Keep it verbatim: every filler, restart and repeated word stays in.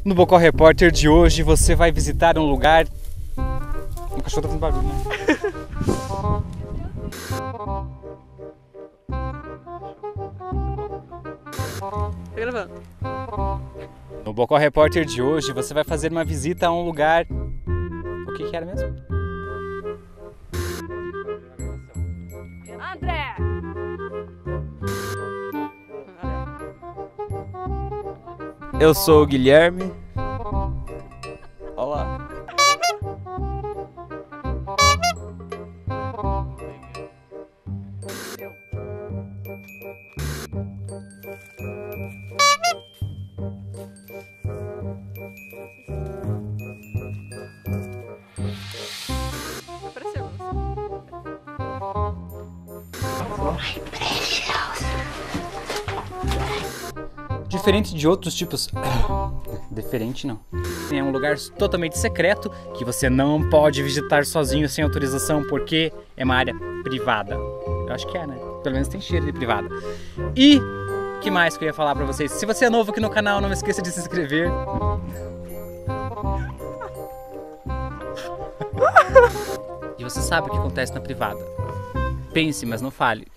No Bocó Repórter de hoje você vai visitar um lugar... O cachorro tá fazendo barulho, né? Tá gravando. No Bocó Repórter de hoje você vai fazer uma visita a um lugar... O que que era mesmo? André! Eu sou o Guilherme. Olá. Apareceu. Diferente de outros tipos... Diferente não. É um lugar totalmente secreto que você não pode visitar sozinho sem autorização porque é uma área privada. Eu acho que é, né? Pelo menos tem cheiro de privada. E o que mais que eu ia falar pra vocês? Se você é novo aqui no canal, não esqueça de se inscrever. E você sabe o que acontece na privada. Pense, mas não fale.